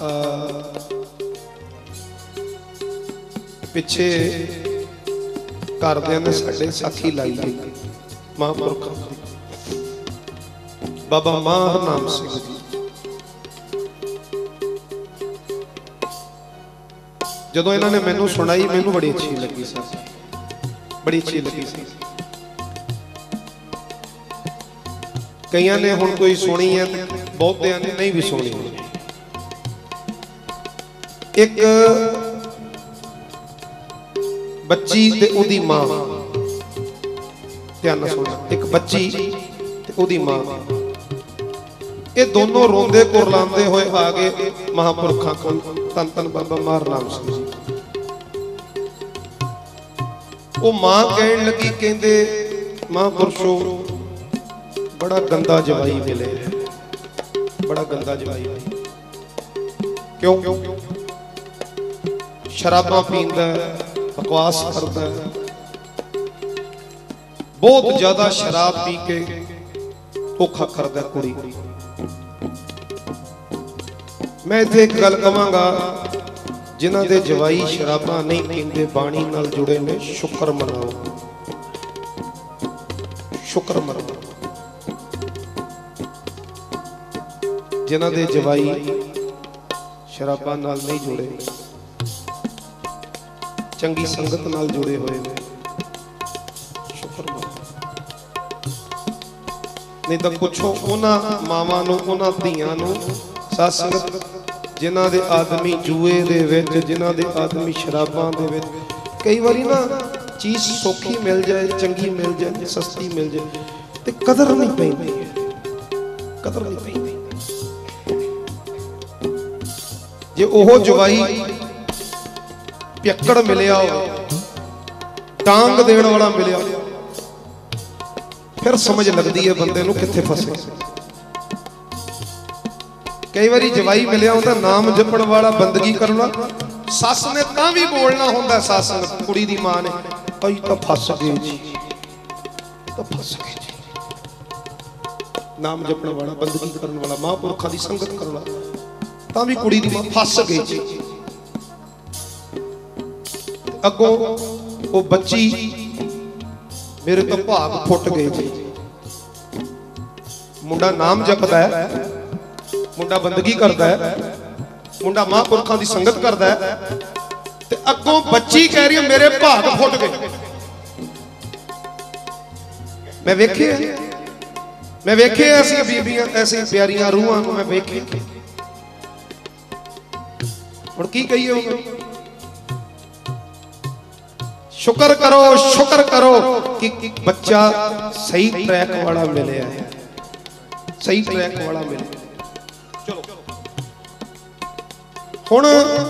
पिछे घरदियां ने साडे साखी लाई है महापुरखों की, बाबा गुरशरण सिंह जी। जदों इन्होंने मैनू सुनाई, मैनू बड़ी अच्छी लगी सी, बड़ी अच्छी लगी सी। कईयां ने हुण कोई सुनी है, बहुतियां ने नहीं भी सुनी। एक बच्ची ते उहदी मां, ध्यान नाल सुनो, एक बच्ची ते उहदी मां, ये दोनों रोंदे कुरलांदे होए आ गए महापुरखों को, धन धन बाबा गुरशरण सिंह जी। वो मां कहन लगी, कहंदे महापुरुषो बड़ा गंदा जवाई मिले, बड़ा गंदा जवाई। क्यों? शराबा पींदा, बकवास करता, बहुत ज्यादा शराब पी के धोखा करता कुड़ी। मैं इत्थे एक गल कहांगा, जिन्हां दे जवाई शराबा नहीं पींदे, बाणी नाल जुड़े ने, शुक्र मनाओ, शुक्र मनाओ। जिन्हां दे जवाई शराबा नाल नहीं जुड़े, चंगी संगत नाल जुड़े हुए ने, शुक्र मनाओ। नहीं तो पुछो उन्हां मावां नूं, उन्हां धीआं नूं, साथ संगत जिन्हां दे आदमी जुए दे विच, जिन्हां दे आदमी शराबां दे विच, कई बारी ना चीज़ सौखी मिल जाए, चंगी मिल जाए, सस्ती मिल जाए, ते कदर नहीं पैंदी, कदर नहीं पैंदी। जे ओहो जवाई पियक्कड़ मिलिया हो, टांग देण वाला मिलिया, फिर समझ लगती है बंदे नूं कित्थे फसे। कई बारी जवाई मिलिया होंदा नाम जपण वाला, बंदगी करन वाला, सस ने तां भी बोलना होंदा, सस कुड़ी दी मां ने, अई तां फस गए जी, तां फस गए जी। नाम जपण वाला, बंदगी करन वाला, महापुरखों दी संगत करन वाला, तां भी कुड़ी दी मां फस गई जी। अगों वो बच्ची मेरे तो भाग फुट गए जी। मुंडा नाम जपदा है, मुंडा बंदगी करता है, मुंडा महापुरखों की संगत करता है, ते अगों बच्ची कह रही है मेरे भाग फुट गए। मैं वेखे ऐसी बीबियां, ऐसी प्यारियां रूहां को मैं वेखे। हुण की कहिए? शुक्र करो कि बच्चा सही ट्रैक वाला मिले है, सही ट्रैक वाला मिले। चलो हुण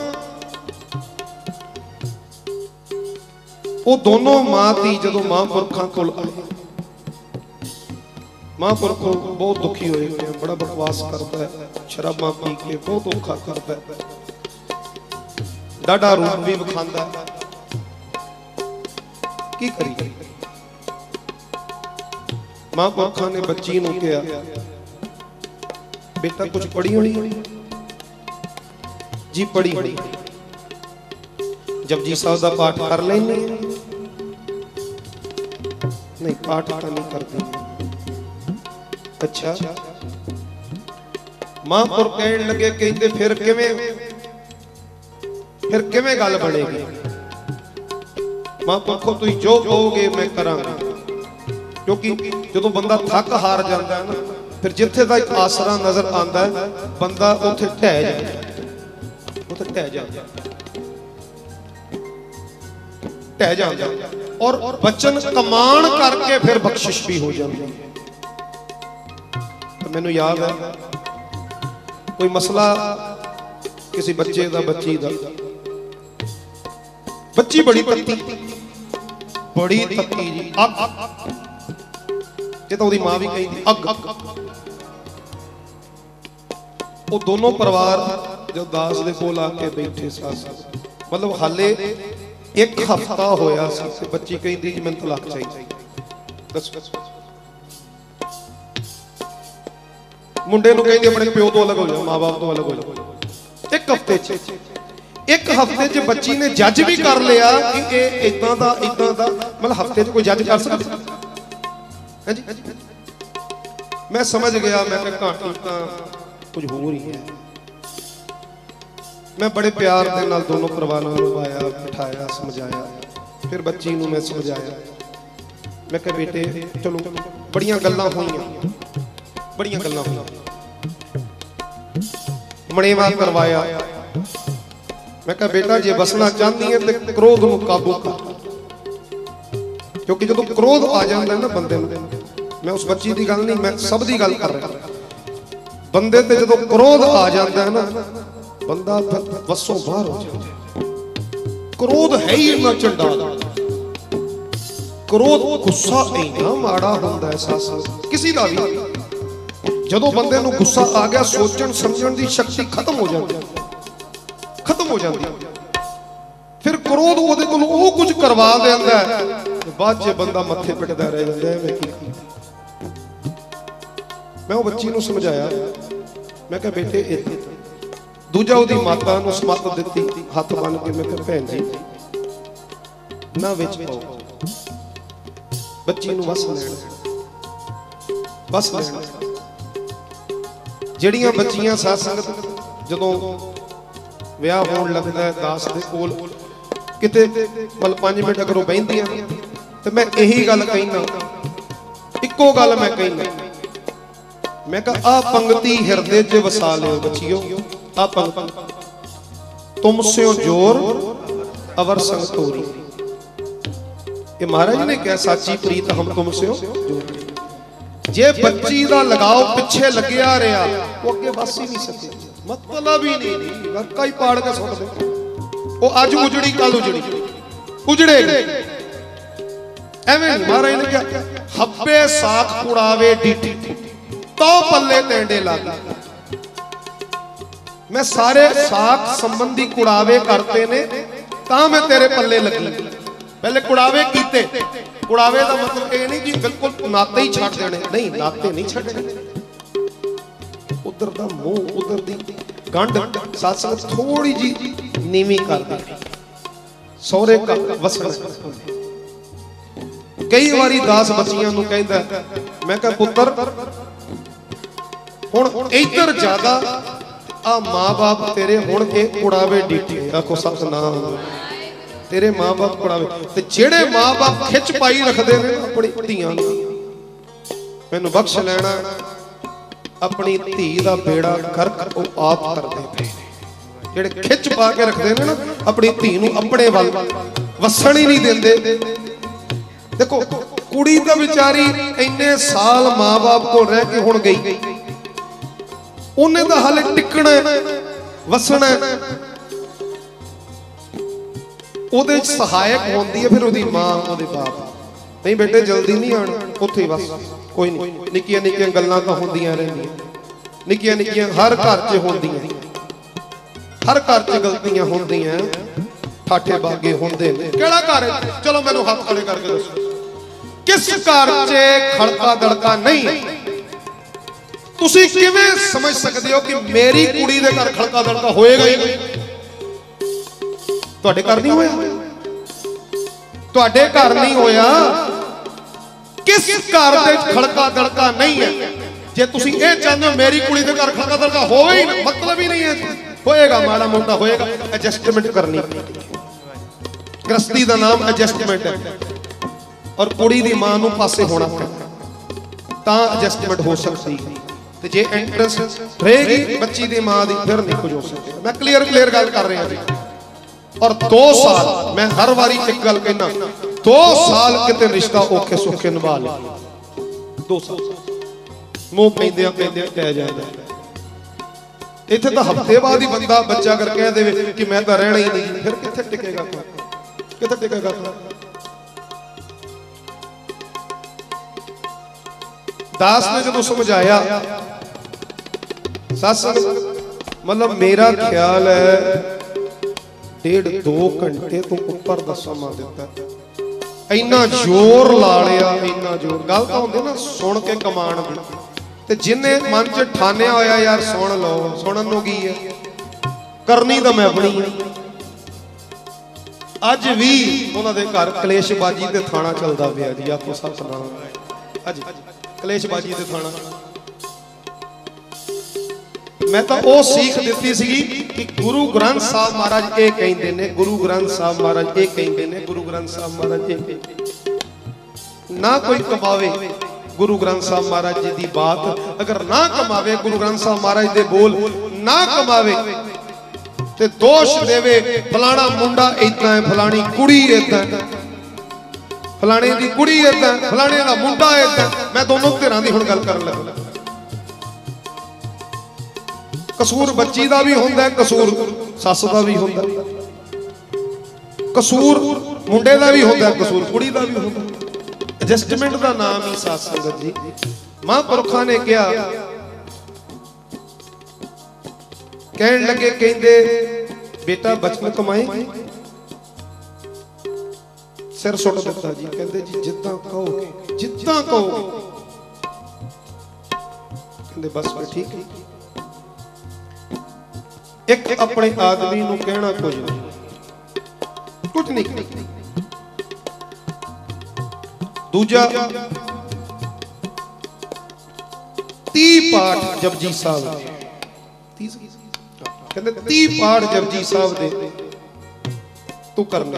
वो दोनों मां धी जदों महापुरखों कोल आए, महापुरखों बहुत दुखी होए, बड़ा बकवास करता है, शराबा पी के बहुत औखा करता है, डाढ़ा रूप भी विखांदा। की करी? महापुरखों ने बच्ची नूं कहा, बेटा कुछ पढ़ी होनी? जी पढ़ी होनी। जपजी साहब दा पाठ कर लेनी? नहीं, पाठ तो नहीं करती। अच्छा, महापुर कहन लगे, कहते फिर किवें गल बनेगी? महापुरखों तुसीं जो कहोगे मैं करांगा, क्योंकि जदों बंदा थक हार जाता है ना, फिर जिथे दा आसरा नजर आता है, बंदा उत्थे ढह जाता है, और बचन कमान करके फिर बख्शिश भी हो जाती है। तो मैनू याद है कोई मसला किसी बच्चे दा, बच्ची दा, बच्ची बड़ी तत्ती जी, अग, ये तो मां भी कही अग। वो दोनों परिवार जब दास दे कोल आके बैठे, मतलब हाले एक हफ्ता होया सी, बच्ची कहती जी मैनूं तलाक चाहिए। मुंडे नूं कहंदी अपने प्यो तो अलग हो जाओ, मां बाप तो अलग हो जाओ, एक हफ्ते एक हफ्ते च बच्ची ने जज भी कर लिया कि इदां दा मतलब हफ्ते च कोई जज कर सकता है जी। मैं समझ गया, मैं कहानी तो कुछ हो रही है। मैं बड़े प्यार के नाल दोनों परिवारों को आया, बिठाया, समझाया, फिर बच्ची नूं मैं समझाया। मैं कहा बेटे चलो, बड़ियां गल्लां होईयां, बड़ियां गल्लां होईयां, मणेवा करवाया। मैं कहा बेटा जे बसना चाहती है तो क्रोध नूं काबू कर, क्योंकि जो क्रोध आ जाता है ना बंदे नूं, मैं उस बच्ची की गल नहीं, मैं सब की गल कर रहा, बंदे ते जो क्रोध आ जाता है ना बंदा वसों बाहर हो जाता है। क्रोध है ही इन्ना चंडाल, क्रोध गुस्सा इन्ना माड़ा होंदा है सास किसी दा भी। जदों बंदे नूं गुस्सा आ गया सोचण समझण दी शक्ति खत्म हो जाती है, खत्म हो जाती है। फिर क्रोध ओहदे कोल ओह कुछ करवा देंदा है, बाद च बंदा मत्थे पिटदा रह जांदा है। मैं वो बच्ची नूं समझाया, मैं कहा बेटे इत्थे दूजा ओहदी माता नूं समत दित्ती, हथ बन के मैं कहा भैन जी ना विच पाओ, बच्ची नूं बस लैण, बस लैण। ਜਿਹੜੀਆਂ ਬੱਚੀਆਂ ਸਾਧ ਸੰਗਤ ਜਦੋਂ ਵਿਆਹ ਹੋਣ ਲੱਗਦਾ ਹੈ ਦਾਸ ਦੇ ਕੋਲ ਕਿਤੇ ਮਤਲਬ 5 ਮਿੰਟ ਅਗਰ ਉਹ ਬਹਿੰਦੀਆਂ ਤੇ ਮੈਂ ਇਹੀ ਗੱਲ ਕਹਿਣਾ, ਇੱਕੋ ਗੱਲ ਮੈਂ ਕਹਿਣਾ, ਮੈਂ ਕਹਾ ਆ ਪੰਗਤੀ ਹਿਰਦੇ 'ਚ ਵਸਾ ਲਿਓ ਬੱਚਿਓ, ਆ ਪੰਗਤੀ ਤੁਮ ਸਿਓ ਜੋਰ ਅਵਰ ਸੰਗ ਤੋਰੀ। ਇਹ ਮਹਾਰਾਜ ਨੇ ਕਿਹਾ ਸਾਚੀ ਪ੍ਰੀਤ ਹਮ ਤੁਮ ਸਿਓ ਜੋਰ। जे बच्ची दा लगाव पिछे लग्या रहा वो अगे बस ही नहीं सके, मतलब ही नहीं, वर्का ही पाड़ के सुट दे। वो अज उजड़ी कल उजड़ी उजड़े एवें महाराज ने क्या हब्बे साख पुड़ावे डीठी तो पल्ले टेंडे लागे। मैं सारे साख संबंधी कुड़ावे करते ने तां मैं तेरे पल्ले लगी। पहले कुड़ावे कीते, कुड़ावे का मतलब ये नहीं कि बिल्कुल नाते ही छड़ देने, नहीं नाते नहीं छड़ने। उधर दा मुंह उधर दी गंढ सत्संग थोड़ी जी नीवी कर दे, सौरे का वसना। कई बारी दास बच्चियां नूं कहंदा, मैं कहा पुत्र हुण इधर ज्यादा आ मां बाप तेरे हुण के कुड़ावे डीठे, आखो सतनाम तेरे मां बाप पढ़ावे ते जेड़े मां बाप खिच पाई रखते हैं अपनी धीआं नूं, मैनूं बख्श लैना अपनी धी दा बेड़ा गर्क वो आप करते पे। जेड़े खिच पा के रखते हैं ना अपनी धी नूं अपने वल वसण ही नहीं देंदे। देखो कुड़ी तो बेचारी इन्ने साल मां बाप को रह के हुण गई, उन्हें तो हाले टिकना वसना ਉਹਦੇ ਸਹਾਇਕ ਹੁੰਦੀ ਹੈ, ਫਿਰ ਉਹਦੀ ਮਾਂ ਉਹਦੇ ਬਾਪ। ਨਹੀਂ ਬੇਟੇ ਜਲਦੀ ਨਹੀਂ ਆਣਾ ਉੱਥੇ ਬਸ ਕੋਈ ਨਹੀਂ, ਨਿੱਕੀਆਂ ਨਿੱਕੀਆਂ ਗੱਲਾਂ ਤਾਂ ਹੁੰਦੀਆਂ ਰਹਿੰਦੀਆਂ, ਨਿੱਕੀਆਂ ਨਿੱਕੀਆਂ ਹਰ ਘਰ 'ਚ ਹੁੰਦੀਆਂ, ਹਰ ਘਰ 'ਚ ਗਲਤੀਆਂ ਹੁੰਦੀਆਂ, ਠਾਠੇ ਬਾਗੇ ਹੁੰਦੇ ਨੇ। ਕਿਹੜਾ ਘਰ ਹੈ? ਚਲੋ ਮੈਨੂੰ ਹੱਥ ਖੜੇ ਕਰਕੇ ਦੱਸੋ ਕਿਸ ਘਰ 'ਚ ਖੜਕਾ ਦੜਕਾ ਨਹੀਂ? ਤੁਸੀਂ ਕਿਵੇਂ ਸਮਝ ਸਕਦੇ ਹੋ ਕਿ ਮੇਰੀ ਕੁੜੀ ਦੇ ਘਰ ਖੜਕਾ ਦੜਕਾ ਹੋਏਗਾ ਹੀ ਨਹੀਂ? ਤੁਹਾਡੇ ਘਰ नहीं होया, ਤੁਹਾਡੇ ਘਰ नहीं होया, किस घर दे खड़का दड़का नहीं है। जे तुसी ये चाहते हो मेरी कुड़ी दे घर खड़का दड़का हो ही ना, मतलब ही नहीं है, होएगा माड़ा मोटा होएगा, एडजस्टमेंट करनी। गृहस्थी दा नाम एडजस्टमेंट है, और कुड़ी दी मां नूं पासे होना तां एडजस्टमेंट हो सकती है। ते जे इंटरेस्ट रहेगी बच्ची दी मां दी फिर नहीं कुछ हो सकता। मैं क्लियर गल कर रहा जी। और 2 साल मैं हर बारी एक गल कहना, 2 साल किते रिश्ता औखे सौखे निभा ले, 2 साल मुंह पैंदियां पैंदियां कह जाता। इत्थे तो हफ्ते बाद ही बंदा बच्चा कर कह दे कि मैं तो रहना ही नहीं, फिर कित्थे टिकेगा, कित्थे टिकेगा? दास ने जो समझाया सत्संग, मतलब मेरा ख्याल है 1.5-2 घंटे तो ऊपर का समा दिता, इन्ना जोर ला लिया, इन्ना जोर। गल तो होंदी ना सुन के कमान दी, ते जिन्हें मन च ठानिया होया यार सुन लो, सुनन नूं की है, करनी तो मैं अपनी अज भी उन्होंने घर कलेशबाजी ते थाना चलता पिया जी। आपको सतनाम अज कलेशबाजी ते थाना। मैं तो वो सीख दी सी कि गुरु ग्रंथ साहब महाराज ये कहते ने, गुरु ग्रंथ साहब महाराज ये कहते ने, गुरु ग्रंथ साहब महाराज ये ना कोई कमावे गुरु ग्रंथ साहब महाराज जी की बात, अगर ना कमावे गुरु ग्रंथ साहब महाराज दे बोल ना कमावे ते दोष देवे फलाना मुंडा इतना है, फलानी कुड़ी इतना है, फलाने दी कुड़ी इतना है, फलाने दा मुंडा इतना। मैं दोनों धिरां दी हुण गल करन लगा। कसूर बच्ची दा भी हुंदा है, कसूर सस दा भी हुंदा, कसूर मुंडे दा भी हुंदा, कसूर कुड़ी दा भी हुंदा। एडजस्टमेंट दा नाम ही साथ संगत जी। महापुरखा ने कहा, कहन लगे कहंदे बेटा बचपन कमाए, सिर सुट दिता जी। कहंदे जी जिद्दां कहोगे, जिद्दां कहोगे। कहंदे बस फिर ठीक है। एक अपने आदमी नूं कहना कुछ नहीं, दूजा 30 पाठ जपजी साहब, कहते 30 पाठ जपजी साहब दे तू करना।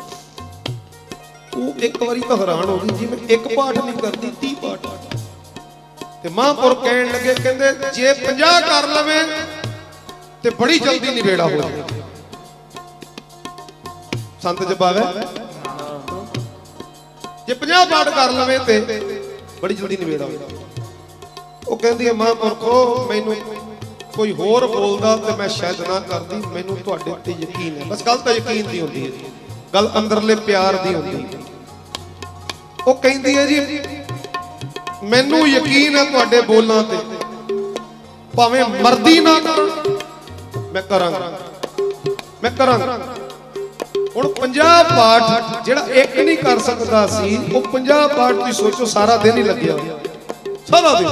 वो एक बारी तो हैरान हो गई जी, मैं एक पाठ नहीं करती 30 पाठ। ते महापुर कहन लगे कहते जे 50 कर लवे ते बड़ी जल्दी निबेड़ा हो जाए। संत जपावे जे 50 पाठ कर लवे ते बड़ी जल्दी निबेड़ा हो जाए। वो कहती है महापुरखो मैनू कोई होर बोलदा ते मैं शायद ना करदी, मैनू तुहाडे ते यकीन है। बस गल तो यकीन दी होंदी है, गल अंदरले प्यार दी होंदी है। वो कहती है जी मैनू यकीन है तुहाडे बोलना ते, भावें मर्दी ना कर मैं करांगा, मैं करांगा। हुण 50 पाठ जिहड़ा एक नहीं कर सकदा सी, वो 50 पाठ तुसीं सोचो सारा दिन ही लग्या, सारा दिन।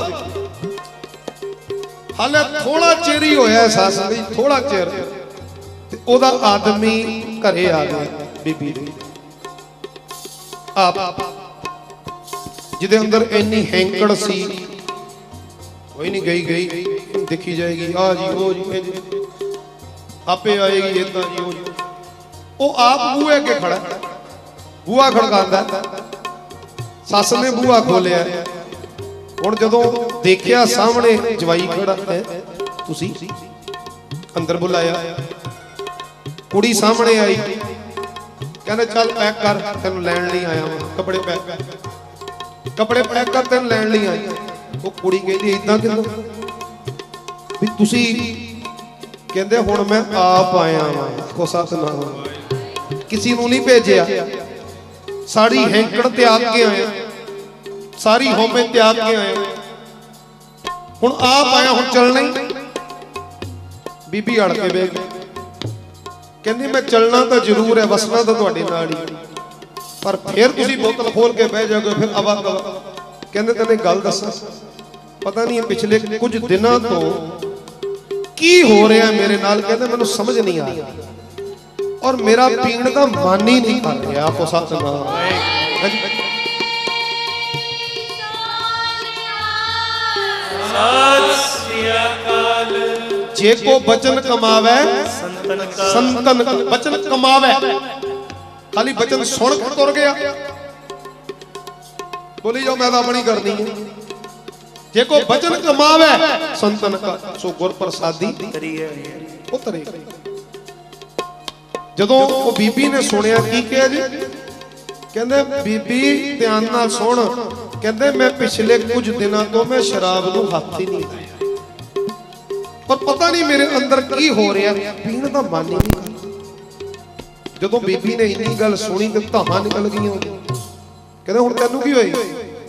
हाले थोड़ा चेर ही होया सास दी, थोड़ा चेर ते ओदा आदमी घरे आ गया बीबी दे आप, जिदे अंदर इन्नी हैंकड़ सी। कोई नहीं गई गई देखी जाएगी, आ जी ओ जी आपे आएगी इतना जी ओ जी। वो आप बूहे अगे खड़ा, बूहा खड़कांदा, सस ने बूहा खोलिया। हुण जदों देखिया सामने जवाई खड़ा है, तुसी अंदर बुलाया, कुड़ी सामने आई, कहने चल पैक कर तेन लैण लई आया हां, कपड़े पैक कर, कपड़े पैक कर तेन लैण लई आया। वो कुड़ी कहदी इदां किदां भी तुसी, कहंदे हुण मैं आप आया हां, को सतनाम किसी नूं नहीं भेजिया, सारी हैंकड़ त्याग के आया, सारी होमे त्याग के आए, हुण आप आया, हुण चलना ही। बीबी अड़ के बह गई, कहंदी मैं चलना तो जरूर है, वसना तो तुहाडे नाल ही, पर फिर तुसीं बोतल खोल के बह जाओगे फिर आवा गवा। कहंदे तैनूं गल दसां, पता नहीं पिछले कुछ दिनों तो की हो रहा मेरे नाल, कहंदे मैनूं समझ नहीं आ रहा और मेरा पीण का मन ही नहीं कर रहा। आपको सतनाम। जे को बचन कमावे संतन का, बचन कमावे खाली बचन सुन के तुर गया, बोली जाओ मैं तो अपनी करनी है। जे को बचन कमावे संतन का सो गुर प्रसादी उतरे। जदों वो बीबी ने सुनिया की कहा जी, कहंदे बीबी ध्यान नाल सुन, कहंदे मैं पिछले कुछ दिनों तो मैं शराब नूं हाथ ही नहीं लाया, पर पता नहीं मेरे अंदर की हो रहा, पीण दा मन ही नहीं। जदों बीबी ने इन्नी गल सुनी ते धामां निकल गईयां। कहंदे हुण तैनूं की होई?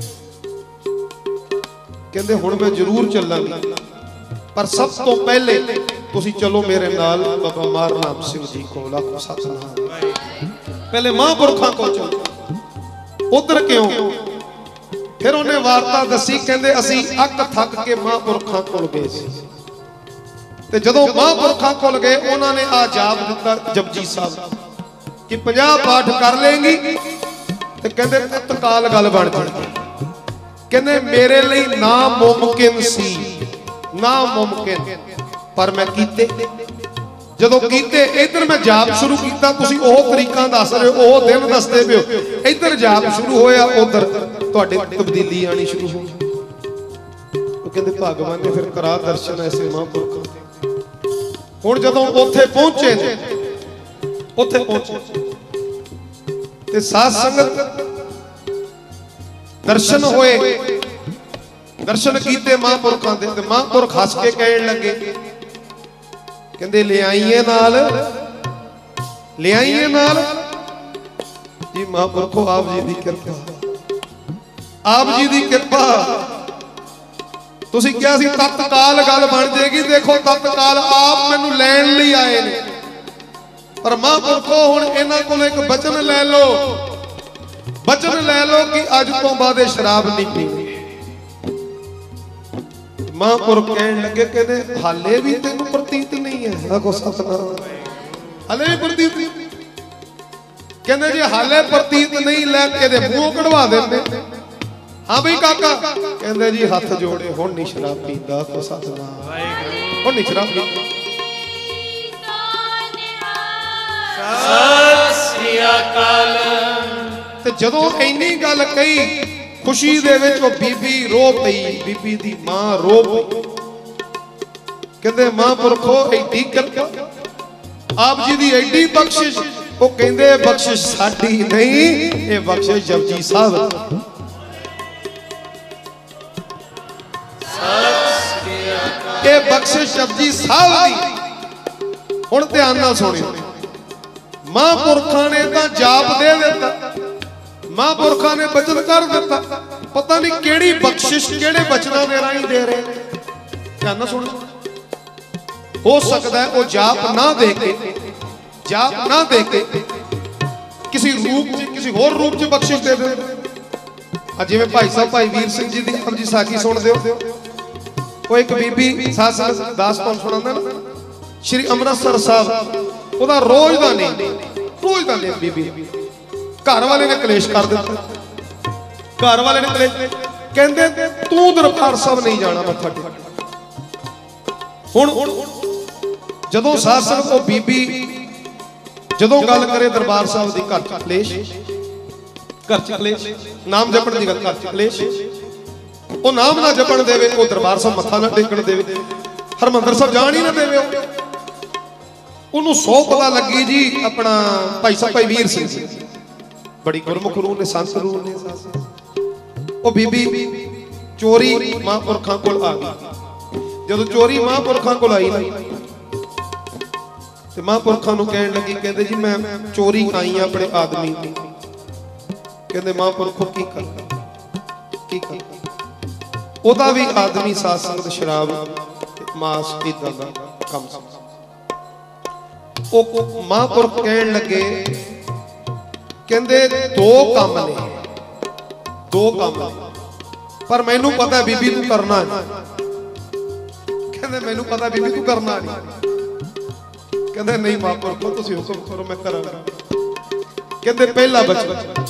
कहंदे हुण मैं जरूर चलांगी, पर सब तो पहले तुसी चलो मेरे नाल बाबा मार नाम सिंह जी कोल। सतनाम। पहले महापुरखां कोल चलो। उधर क्यों? फिर उन्हें वार्ता दसी, कहंदे असीं अक थक के महापुरखां कोल गए सी। ते जदों महापुरखों कोल गए उन्होंने आ जाप दिता जपजी साहब कि 50 पाठ कर लेंगी ते कहंदे तत्काल गल बन जाएगी। कहंदे मेरे लिए नामुमकिन सी, नामुमकिन, पर मैं कीते। जदों कीते इधर मैं जाप शुरू किया, तुसीं ओह तरीका दस रहे हो, ओह दिन दसदे पे हो, इधर जाप शुरू होया, उधर तुहाडे तब्दीली आनी शुरू हो। कहंदे भगवान ने फिर करा दर्शन ऐसे महापुरखों दे। हुण जदों उत्थे पहुंचे ने, उत्थे पहुंचे ते साध संगत दर्शन होए, दर्शन कीते महापुरखों दे ते महापुरख हस के कहण लगे, कहंदे ले आईए नाल, ले आईए नाल जी। महापुरखों आप जी दी किरपा, आप जी दी किरपा। तुसीं क्या सी तत्काल गल बन जाएगी। देखो तत्काल आप मैनू लैण लई आए ने, पर महापुरखों हुण इन्हां कोल एक वचन लै लो, वचन लै लो कि अज तो बाद शराब नहीं पीनी। महापुरख कहण लगे, कहंदे हाले भी तैनूं प्रतीत नहीं है, आखो सतनाम, हाले भी प्रतीत नहीं। कहंदे जी हाले प्रतीत नहीं, लैके दे मूंहों कढवा देंदे। हाँ बई काका, कहंदे जी हथ जोड़े, हुण नहीं शराब पींदा, आखो सतनाम, हुण नहीं शराब पींदा। सत श्री अकाल। ते जदों इन्नी गल कही, खुशी दे विच वो बीबी रो पई, बीबी दी मां रो पई। कहंदे महापुरखो एडी किरपा, आप जी दी एडी बख्शिश। वो कहंदे बख्शिश साडी नहीं, ये बख्शिश जपजी साहब। ये बख्शिश जपजी साहब दी। हुण ध्यान नाल सुणियो, महापुरखां ने तां जाप दे दिता, महापुरखां ने बचन कर दिता, पता नहीं केड़ी बख्शिश केड़े बचनां दे राहीं दे रहे। ध्यान नाल सुणो, हो सकदा है वो जाप ना दे के, जाप ना दे के किसी रूप च, किसी होर रूप च बख्शिश दे दे। जिवें भाई साहब भाई वीर सिंह जी दी आप जी साखी सुणदे हो, वो एक बीबी सास दास कौन सुणांदा ना, श्री अमृतसर साहब, ओदा रोज दा नहीं, रोज दा नहीं बीबी। घर वाले ने कलेश कर दिता, घर वाले ने कलेश, कहंदे तू दरबार साहब नहीं जाना मत्था टेक। हुण जदों साध संगत वो बीबी जदों गल करे दरबार साहब दी, घर च कलेश, घर च कलेश, नाम जपण दी गल, घर च कलेश। वो नाम ना जपण देवे, वो दरबार साहब मत्था ना टेकण देवे, हरमंदर साहब जान ही ना देवे। उन्होंने 100 पता लगी जी अपना भाई साहब भाई वीर सिंह, बड़ी गुरमुख रूह ने, संत रूह ने। वो बीबी चोरी महापुरखों कोल आ गई। जदों चोरी महापुरखों कोल आई ना, ते महापुरखों नूं कहण लगी, कहंदे जी मैं चोरी आई अपने आदमी दी। कहंदे महापुरखों की कर, की कर। ओदा भी आदमी साध संगत शराब मास इदां दा कम। ओ महापुरख कहण लगे, कहंदे दो काम ने, दो काम, पर मैनू पता बीबी तू करना नहीं। कहंदे मैनू पता बीबी तू करना नहीं। कहंदे नहीं महापुरखो तुसीं हुक्म करो मैं करांगा। कहंदे पहला बचन,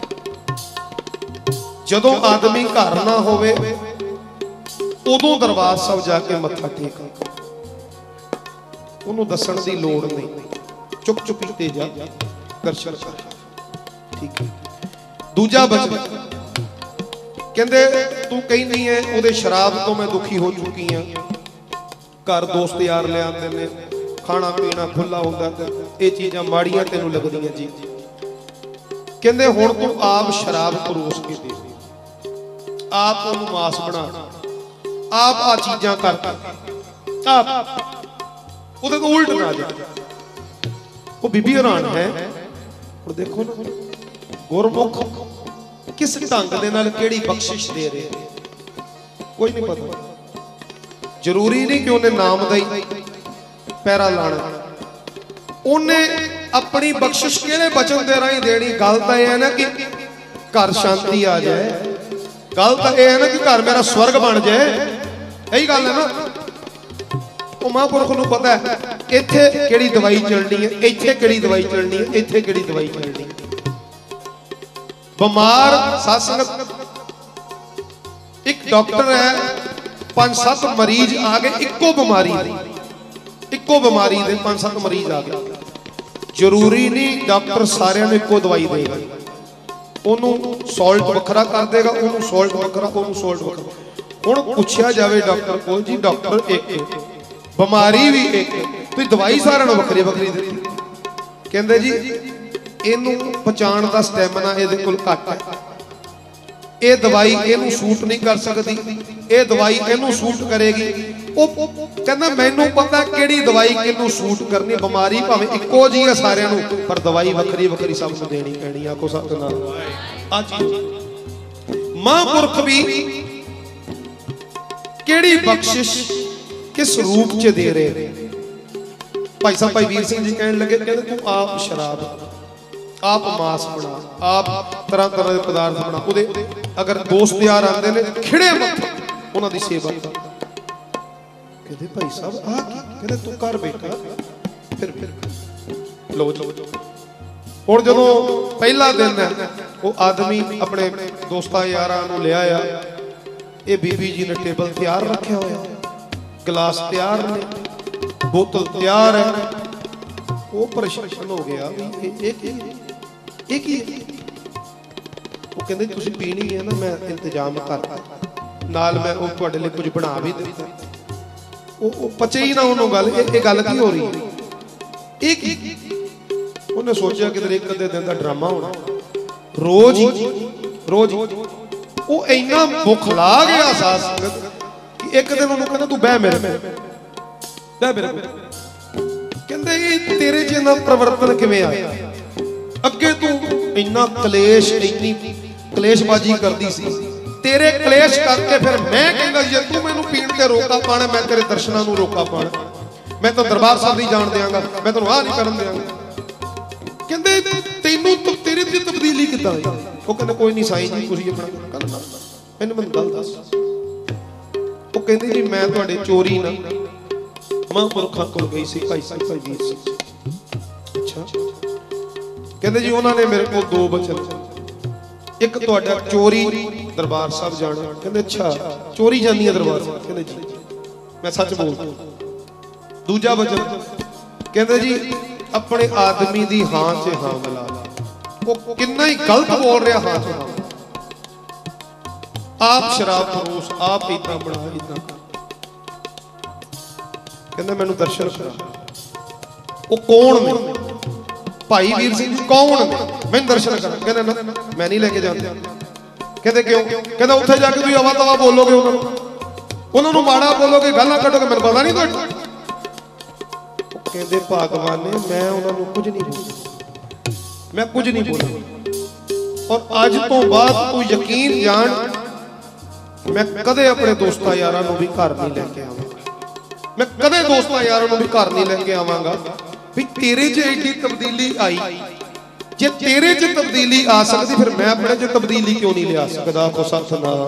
जदों आदमी घर ना होवे उदों दरबार साहब जाके मत्था टेक, उन्होंने दसण दी लोड़ नहीं, चुप चुपी ते जा दर्शन कर। ठीक है। दूजा बचन, कहंदे तू कही नहीं है उहदे शराब तो मैं दुखी हो चुकी हाँ, घर दोस्त यार ले आंदे ने, खाना पीना खुला हुंदा ते ये चीज़ां माड़ियां तैनूं लगदियां जी। कहंदे हुण तू आप शराब परोस के दे, आप उहनूं मास बना, आप आ चीज़ां कर, आप उहदे तो उल्ट ना जाए। वो बीबी हैरान है। और देखो ना गुरमुख किस ढंग दे नाल केड़ी बख्शिश दे रहे हैं, कोई नहीं पता। जरूरी नहीं कि उन्हें नाम दा ही पैरा लाना, उन्हें अपनी बख्शिश केड़े बचन दे राही देनी। गल तां यह है ना कि घर शांति आ जाए, गल तां यह है ना कि घर मेरा स्वर्ग बन जाए, यही गल है ना। महापुरख नूं पता है इत्थे किहड़ी दवाई चलनी है, इत्थे किहड़ी दवाई चलनी है, इत्थे किहड़ी दवाई चलनी है। बीमार सत्संग एक डॉक्टर है 5-7 मरीज आ गए इक्को बीमारी दे 5-7 मरीज आ गए, जरूरी नहीं डॉक्टर सारिਆਂ ਨੂੰ ਇੱਕੋ ਦਵਾਈ ਦੇਗਾ, ਉਹਨੂੰ ਸਾਲਟ ਵੱਖਰਾ ਕਰ ਦੇਗਾ, ਉਹਨੂੰ ਸਾਲਟ ਵੱਖਰਾ, ਉਹਨੂੰ ਸਾਲਟ ਵੱਖਰਾ। ਹੁਣ ਪੁੱਛਿਆ ਜਾਵੇ ਡਾਕਟਰ ਕੋਲ ਜੀ ਡਾਕਟਰ ਇੱਕ ਬਿਮਾਰੀ ਵੀ ਇੱਕ ਤੁਸੀਂ ਦਵਾਈ ਸਾਰਿਆਂ ਨੂੰ ਵੱਖਰੀ ਵੱਖਰੀ ਦਿੱਤੀ, ਕਹਿੰਦੇ ਜੀ ਇਹਨੂੰ ਪਛਾਣ ਦਾ ਸਟੈਮਿਨਾ ਇਹਦੇ ਕੋਲ ਘੱਟ ਹੈ, ਇਹ ਦਵਾਈ ਇਹਨੂੰ ਸੂਟ ਨਹੀਂ ਕਰ ਸਕਦੀ, ਇਹ ਦਵਾਈ ਇਹਨੂੰ ਸੂਟ ਕਰੇਗੀ। ਉਹ ਕਹਿੰਦਾ ਮੈਨੂੰ ਪਤਾ ਕਿਹੜੀ ਦਵਾਈ ਕਿਹਨੂੰ ਸੂਟ ਕਰਨੀ, ਬਿਮਾਰੀ ਭਾਵੇਂ ਇੱਕੋ ਜਿਹੀ ਹੈ ਸਾਰਿਆਂ ਨੂੰ ਪਰ ਦਵਾਈ ਵੱਖਰੀ ਵੱਖਰੀ ਸਭ ਨੂੰ ਦੇਣੀ ਪੈਣੀ। ਆਖੋ ਸਤਿਨਾਮ। ਅੱਜ ਮਹਾਂਪੁਰਖ ਵੀ ਕਿਹੜੀ ਬਖਸ਼ਿਸ਼ किस रूप च दे रहे। भाई साहब भाई वीर सिंह जी कहने लगे, कहते तू आप शराब, आप मांस बना, आप तरह तरह के पदार्थ बना, उदे अगर दोस्त यार आते ने खिड़े मत्थे उन्हां दी सेवा। कहते भाई साहब आ की, कहते तू कर बेटा फिर लो हुण जदों पहला दिन है वो आदमी अपने दोस्तां यारां नूं ले आया, ये बीबी जी ने टेबल तैयार रखा होया, गिलास तैयार ने, बोतल तैयार है। वो परेशान हो गया भी एक ही वो कहते तुसीं पीनी है ना, मैं इंतजाम करता नाल, मैं वो तुहाडे लई कुछ बना भी दित्ता। वो पचे ही ना उन्होंने गल, ये गल की हो रही है। एक उन्हें सोचा कि एक अद्धे दिन का ड्रामा होना, रोज वो इन्ना बुखला गया सास एक दिन उन्होंने कहना तू बह मेरे कहते तेरे च इन्ना परिवर्तन किवें आया, अगे तू इन्ना कलेश इन्नी कलेशबाजी करती सी, तेरे कलेश करके फिर मैं कहंदा जे तू मैनू पीण ते रोका पाना, मैं तेरे दर्शनां नूं रोका पाना, मैं तो दरबार साहब दी जान देंगा, मैं तैनूं आ नहीं करन देंगा। कहंदे तैनूं तेरे च तब्दीली किद्दां आई? वो कहंदे कोई नहीं साईं जी तुसीं अपना करना, मैनूं गल दस। वो कहते जी मैं तुहाडे चोरी ना महापुरखों को गई सी, भाई साहब भाई वीर सिंह। अच्छा कहते जी उन्होंने मेरे को 2 बचन, एक तुहाडा चोरी दरबार साहब जाना। कहते अच्छा चोरी जानी है दरबार साहब? कहते जी मैं सच बोलदा। दूजा बचन कहते जी अपने आदमी दी हां च हां मिला, वो कितना ही गलत बोल रहा हां च हां, आप शराब फरोश, आप इतना बना इतना। कहते मैनू दर्शन करा। वो कौन ने? भाई वीर सिंह जी कौन ने? मैनू दर्शन करा। कहते ना मैं नहीं लेके जाता। कहते क्यों? कहते उत्थे जाके तुसीं अवा तवा बोलोगे, उन्होंने माड़ा बोलोगे, गल्लां कढोगे, मैनू पता नहीं तुहाडा। कहते भगवान ने मैं उन्होंने कुछ नहीं बोला, मैं कुछ नहीं बोला, और अज तो बाद तू यकीन जान मैं कदे अपने दोस्तां यारां नूं भी घर नहीं लेके आवांगा, मैं कदे दोस्तां यारां नूं भी घर नहीं लेके आवांगा। भी तेरे च एडी तब्दीली आई, जे तेरे च तब्दीली आ सकती फिर मैं अपने च तब्दीली क्यों नहीं लिया सकदा? को सतनाम।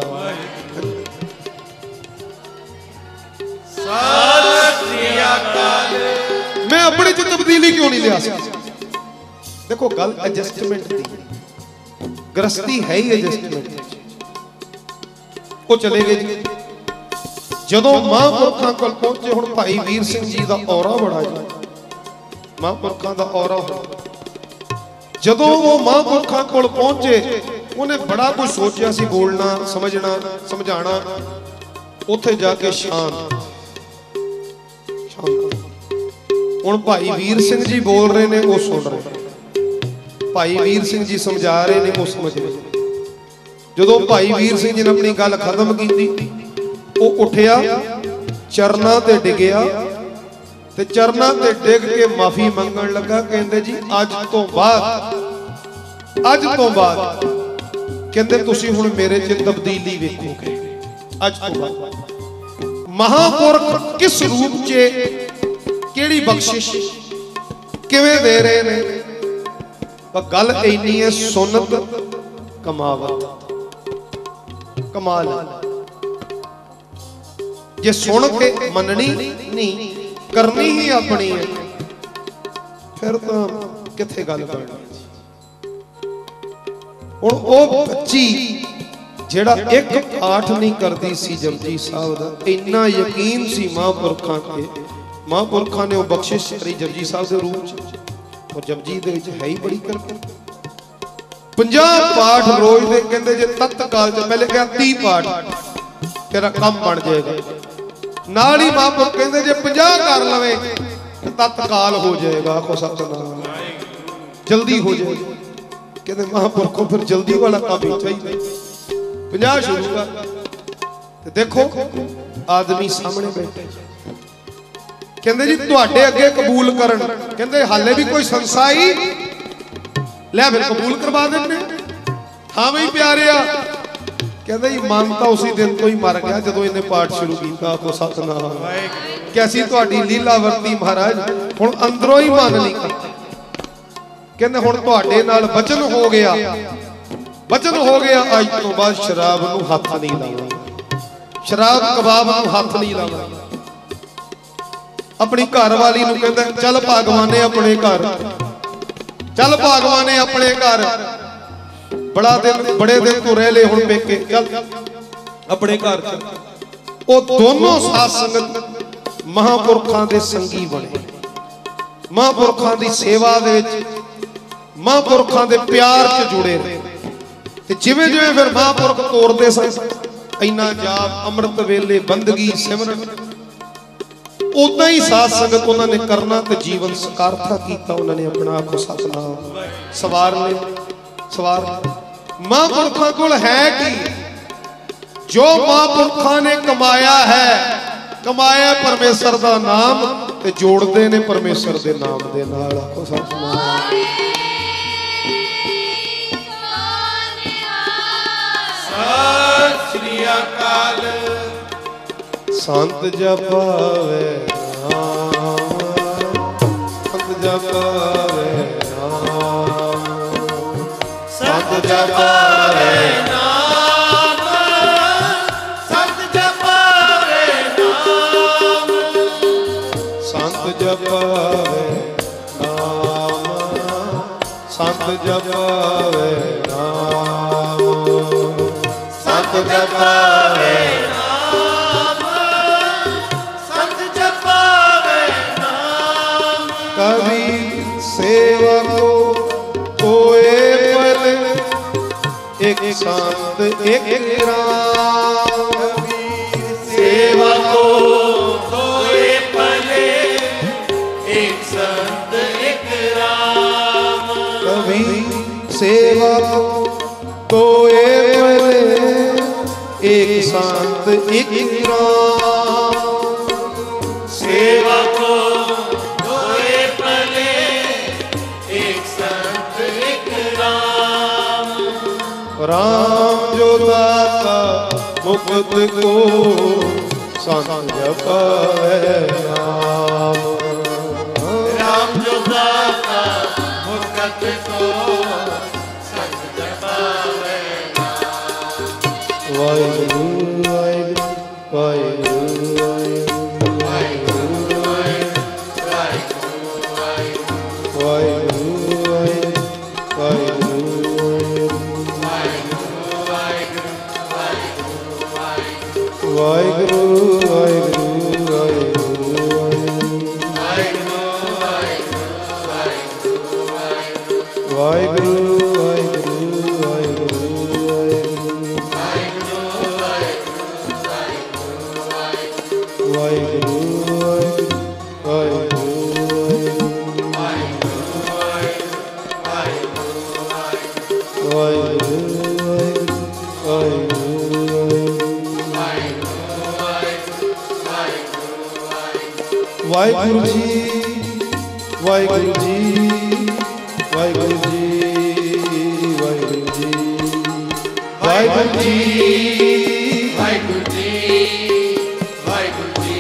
मैं अपने च तब्दीली क्यों नहीं लिया सकदा? देखो गल एडजस्टमेंट दी, गृहस्थी है ही एडजस्टमेंट। वो चले गए जी, जदों महापुरखों को पहुंचे, हुण भाई वीर सिंह जी का औरा बड़ा जी, महापुरखों का औरा। जदों वो महापुरखों को पहुंचे उन्हें बड़ा कुछ सोचा सी, बोलना समझना समझाना, उत्थे जाके शांत। हुण भाई वीर सिंह जी बोल रहे ने वो सुन रहे, भाई वीर सिंह जी समझा रहे ने वो समझ रहे। जदों भाई वीर सिंह जी ने अपनी गल खत्म की, वो उठिया चरना ते डिगया, ते चरना ते डिग के माफी मंगण लगा। कहंदे जी अज तो बाद कहंदे तुसीं हुण मेरे च तब्दीली वेखोगे। अज तो बाद महापुरख किस रूप च केड़ी बख्शिश किवें दे रहे ने, पर गल इन्नी है सुनत कमावत कमाल। जे सुन के मननी नहीं करनी ही अपनी है, फिर तो किथे गल बननी। हुण ओ बच्ची जेड़ा एक पाठ नहीं करती सी जपजी साहब दा, इन्ना यकीन सी महापुरखां ते, महापुरखां ने वो बख्शिश करी जपजी साहब के रूप च, और जपजी दे विच है ही बड़ी कृपा। 50 पाठ रोज दे कहंदे जे तत्काल च, पहले कहा 30 पाठ तेरा काम बन जाएगा, नाल ही महापुर कहंदे जे 50 कर लवे तत्काल हो जाएगा। आखो सतनाम, जल्दी हो जाएगा। कहते महापुर को फिर जल्दी वाला काम ही चाहिए। 50 शुरू कर, देखो आदमी सामने बैठे, कहते जी तुहाडे अगे कबूल करन, कहते हाले भी कोई संस्था ही ले फिर कबूल करवा देने। हाँ बई प्यारे आ, कहते जी मन तो उसी दिन तो ही मर गया जो इन्हें पाठ शुरू किया। आखो सतनाम, कैसी तुहाडी लीलावरती महाराज, हुण अंदरों ही मन नहीं करता। कहते हुण तुहाडे नाल वचन हो गया, वचन हो गया, अज तो बाद शराब नूं हथ नहीं लावांगा, शराब कबाब नूं हथ नहीं लावांगा। अपनी घर वाली नूं कहंदा चल भागवाने अपने घर, चल भागवाने अपने घर, बड़ा दिन बड़े दिन तो रह ले हुण पेके, चल अपने घर चल। वो दोनों साध संगत महापुरखां दे संगी बने, महापुरखां दी सेवा दे विच, महापुरखां दे प्यार च जुड़े रहे। जिवें जिवें फिर महापुरख तोरते सन, इन्ना जाप अमृत वेले बंदगी सिमरन, उदा ही साध संगत उन्होंने करना ते जीवन सार्थक किया। उन्होंने अपना आपको सतनाम सवार ले, सवार महापुरखों कोल है कि जो महापुरखों ने कमाया है, कमाया परमेश्वर का नाम ते जोड़ते ने परमेश्वर के नाम के नाल। आखो सतनाम। सत श्री अकाल। संत जपावे नाम, संत जपावे नाम, संत जपावे नाम, संत जपावे नाम, संत जपावे नाम, संत जपावे नाम, संत जपावे नाम, संत जपावे नाम। कभी सेवा को कोए पल, एक संत एक राम। कभी सेवा को कोए पल, एक संत एक राम। कभी सेवा को कोए एक संत एक राम। सेवा को कोए पले, एक संत एक राम। राम जो दाता मुकुट को, संत जपावे नाम। राम जो दाता मुकुट को, संत जपावे नाम। वाहिगुरु वाहिगुरु वाहिगुरु वाहिगुरु वाहिगुरु वाहिगुरु जी, वाहिगुरु जी, वाहिगुरु जी, वाहिगुरु जी, वाहिगुरु जी, वाहिगुरु जी, वाहिगुरु जी,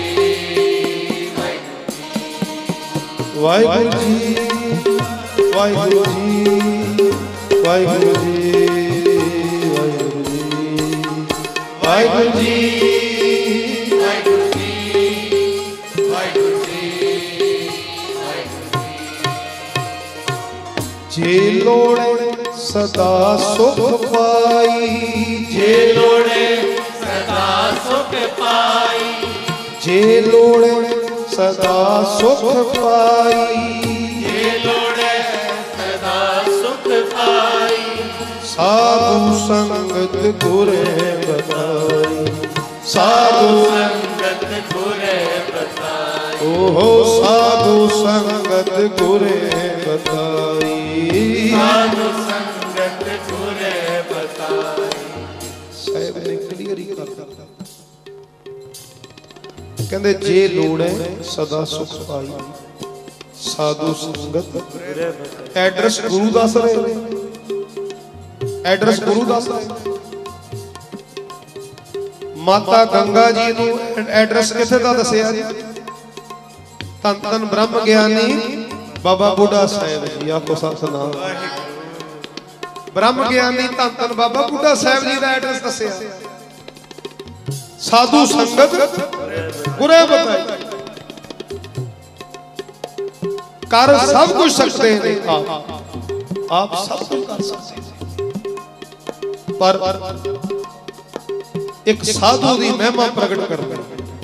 वाहिगुरु जी, वाहिगुरु जी, वाहिगुरु जी, वाहिगुरु जी, वाहिगुरु जी, वाहिगुरु जी, जे लोड़े सदा सुख पाई, जे लोड़े सदा सुख पाई, जे लोड़े सदा सुख पाई, जे लोड़े सदा सुख पाई। साधु संगत गुरे बताई, साधु संगत गुरे बताई, ओहो साधु संगत गुरे बताई, साधु संगत गुरे बताई। साहिब ने क्लियर ही कर दिता, कहंदे जे लोड़े सदा सुख पाई, साधु संगत गुरे बताई। एड्रेस गुरु दस रहे, एड्रेस गुरु दस रहे। माता गंगा जी नूं एड्रेस किथे दा दसिया जी? धन धन ब्रह्म ज्ञानी बाबा बुढ़ा साहिब जी, आखो सतनाम। ब्रह्म ज्ञानी धन धन बाबा बुढ़ा साहिब जी का एड्रेस दसिया। साधु संगत गुरे बताई, कर सब कुछ सकते हैं आप सब कुछ कर सकते हैं, पर एक साधु की महिमा प्रकट करते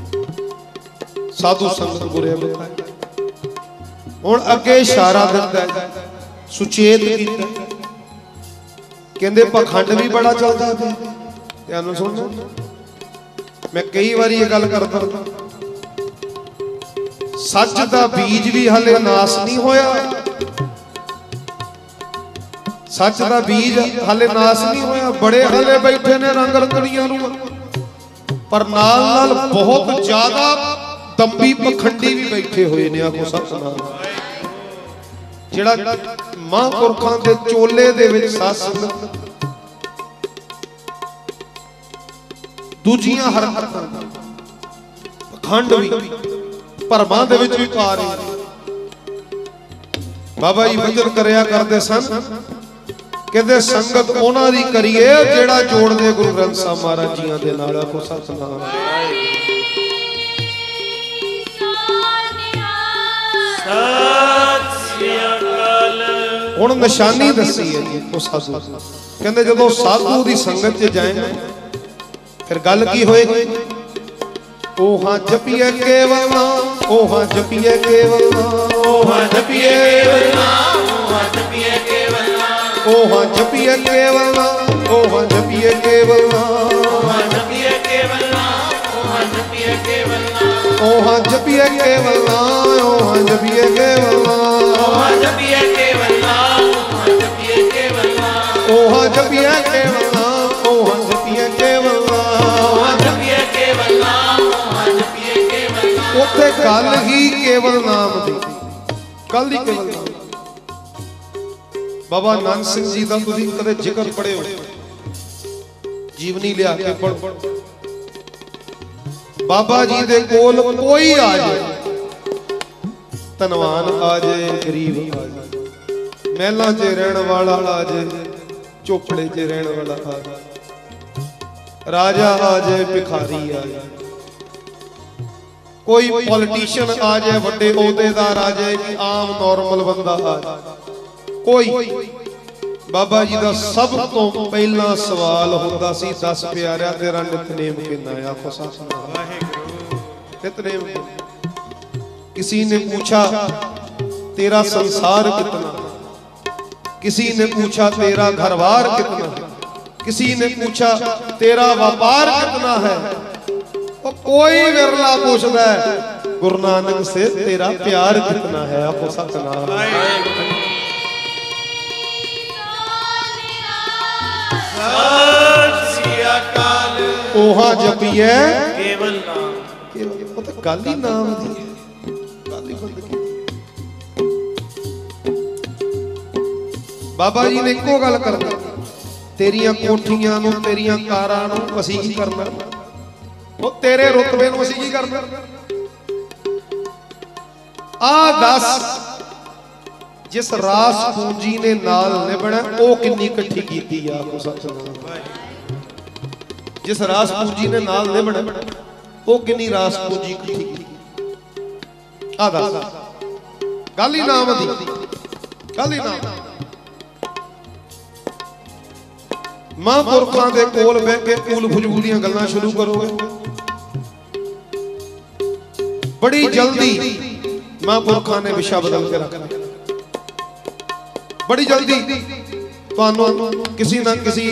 साधु संगत गुरे बताई। हुण अगे इशारा दिता सुचेत कीता, कहंदे पखंड भी बड़ा चलता है। ध्यान सुनो, मैं कई बार ये गल करता, सच का बीज भी हले नाश नहीं होया, सच का बीज हले नाश नहीं होया। बड़े हले बैठे ने रंग रंगड़ियां नूं, पर नाल नाल बहुत ज्यादा दंभी पखंडी भी बैठे हुए ने। आखो सतनाम। जिहड़ा महापुरखां दे चोले दे विच सत्संग दूजियां हरकतां पखंड भी भरमां दे विच भी पा रहे। बाबा जी वचन करया करदे सन, कहते संगत उन्हां दी करिए जेड़ा जोड़दे गुरु ग्रंथ साहिब महाराज जियां दे नाल। आखो सतनाम। हुण निशानी दसी है जी उस साधु, कहंदे जदों साधु दी संगत च जाए फिर गल की होएगी? ओहां जपिए केवल नाम, ओहां जपिए केवल नाम, ओहां जपिए केवल नाम, ओहां जपिए केवल नाम, ओहां जपिए केवल नाम, ओहां जपिए केवल नाम, ओहां जपिए केवल नाम, ओहां जपिए केवल नाम, ओहां जपिए केवल नाम, ओहां जपिए केवल नाम, ओहां जपिए केवल नाम, ओहां जपिए केवल नाम, ओहां जपिए केवल नाम, ओहां जपिए केवल नाम, ओहां जपिए केवल नाम, ओहां जपिए केवल नाम। उत्थे गल ही केवल नाम दी, गल ही केवल नाम। बाबा नानक सिंह जी का तुसीं कदे जिक्र पढ़े हो? जीवनी लिया के पढ़ो। बाबा जी दे कोल कोई आ जाए, धनवान आ जाए, गरीब आ जाए, महलां च रहण वाला आ जाए, चोपड़े च रहण वाला आ जाए, राजा आ जाए, भिखारी आ जाए, कोई पॉलिटिशियन आ जाए, वड्डे ओहदेदार आ जाए, कि आम नॉर्मल बंदा आ जाए, कोई बाबा जी का सब तो पहला सवाल होता सी, 10 प्यारिया तेरा नितनेम कितना है? आखो सतनाम। नितनेम। किसी ने पूछा तेरा संसार कितना, किसी ने पूछा तेरा घरबार कितना है, किसी ने पूछा तेरा व्यापार कितना है, और कोई विरला पूछता है गुरु नानक से तेरा प्यार कितना है? आखो सतनाम। ओहां जपिए केवल नाम, केवल तो गल ही नाम दी है, गल ही बंदगी। बाबा जी ने एको गल करनी, तेरियां कोठियां नूं, तेरियां कारां नूं असीं की करना, वो तेरे रुतबे नूं असीं की करना? आ दस जिस रास पूंजी ने नाल निभना वो किन्नी इकट्ठी कीती आ? आखो सतनाम। जिस रास पूंजी ने नाल निभना वो किन्नी रास पूंजी इकट्ठी की? आ दस। गल ही नाम दी, गल ही नाम। महापुरखों के कोल बह के फूल फजूल दी गल्लां शुरू करोगे, बड़ी जल्दी महापुरखों ने विशा बदल के रखना। बड़ी जल्दी तुहानू किसी ना किसी